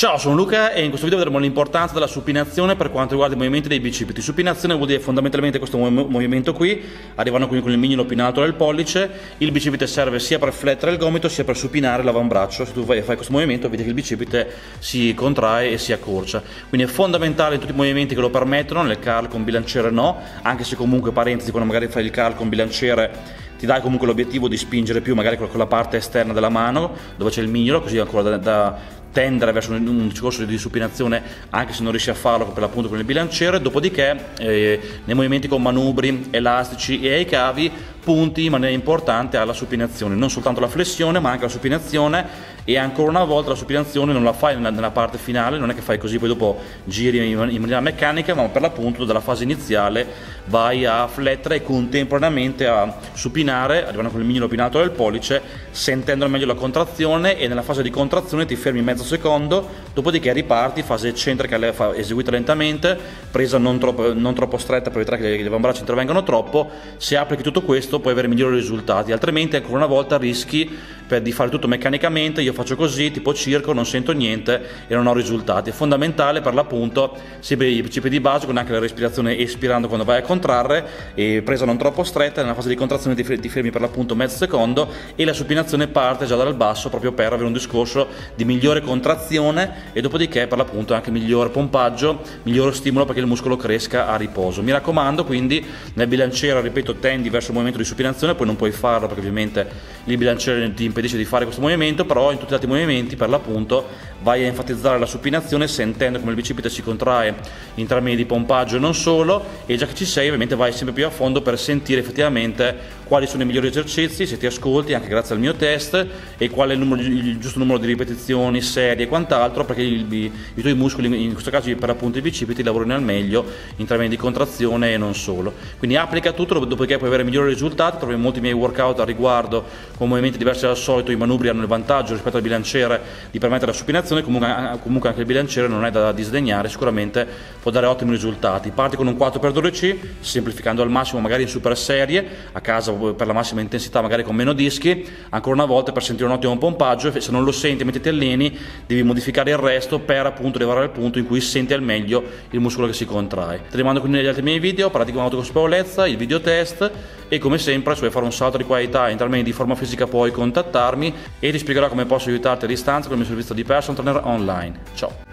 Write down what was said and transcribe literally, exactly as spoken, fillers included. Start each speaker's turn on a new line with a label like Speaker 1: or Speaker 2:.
Speaker 1: Ciao, sono Luca e in questo video vedremo l'importanza della supinazione per quanto riguarda i movimenti dei bicipiti. Supinazione vuol dire fondamentalmente questo movimento qui, arrivando quindi con il mignolo più in alto del pollice. Il bicipite serve sia per flettere il gomito sia per supinare l'avambraccio. Se tu fai questo movimento vedi che il bicipite si contrae e si accorcia. Quindi è fondamentale in tutti i movimenti che lo permettono, nel curl con bilanciere no, anche se comunque, parentesi, quando magari fai il curl con bilanciere ti dai comunque l'obiettivo di spingere più magari con la parte esterna della mano dove c'è il mignolo, così ancora da, da tendere verso un discorso di supinazione anche se non riesci a farlo per l'appunto con il bilanciere. Dopodiché eh, nei movimenti con manubri, elastici e ai cavi punti in maniera importante alla supinazione, non soltanto la flessione ma anche la supinazione. E ancora una volta la supinazione non la fai nella, nella parte finale, non è che fai così poi dopo giri in, in maniera meccanica, ma per l'appunto dalla fase iniziale vai a flettere e contemporaneamente a supinare, arrivando con il mignolo più in alto del pollice, sentendo al meglio la contrazione, e nella fase di contrazione ti fermi mezzo secondo, dopodiché riparti, fase eccentrica eseguita lentamente, presa non troppo, non troppo stretta per evitare che gli avambracci intervengano troppo. Se applichi tutto questo puoi avere migliori risultati, altrimenti ancora una volta rischi per di fare tutto meccanicamente. Io faccio così, tipo circo, non sento niente e non ho risultati. È fondamentale per l'appunto sempre i bicipiti di base, con anche la respirazione espirando quando vai a contrarre, e presa non troppo stretta. Nella fase di contrazione ti fermi per l'appunto mezzo secondo e la supinazione parte già dal basso, proprio per avere un discorso di migliore contrazione e dopodiché per l'appunto anche migliore pompaggio, migliore stimolo perché il muscolo cresca a riposo. Mi raccomando, quindi nel bilanciere, ripeto, tendi verso il movimento di supinazione, poi non puoi farlo perché ovviamente il bilanciere ti impedisce di fare questo movimento, però in tutti gli altri movimenti per l'appunto vai a enfatizzare la supinazione sentendo come il bicipite si contrae in termini di pompaggio e non solo. E già che ci sei, ovviamente vai sempre più a fondo per sentire effettivamente quali sono i migliori esercizi, se ti ascolti anche grazie al mio test, e qual è il, numero, il giusto numero di ripetizioni, serie e quant'altro, perché il, i, i tuoi muscoli, in questo caso per l'appunto i bicipiti, lavorino al meglio in termini di contrazione e non solo. Quindi applica tutto, dopodiché puoi avere migliori risultati. Trovi molti miei workout al riguardo con movimenti diversi dal solito. I manubri hanno il vantaggio rispetto al bilanciere di permettere la supinazione, comunque, comunque anche il bilanciere non è da disdegnare, sicuramente può dare ottimi risultati. Parti con un quattro per dodici, semplificando al massimo, magari in super serie, a casa per la massima intensità, magari con meno dischi, ancora una volta per sentire un ottimo pompaggio. E se non lo senti mentre ti alleni, devi modificare il resto per appunto arrivare al punto in cui senti al meglio il muscolo che si contrae. Ti rimando quindi negli altri miei video, pratica con autoconsapevolezza, il video test, e come sempre se vuoi fare un salto di qualità in termini di forma fisica puoi contattarmi e ti spiegherò come posso aiutarti a distanza con il mio servizio di personal trainer online. Ciao!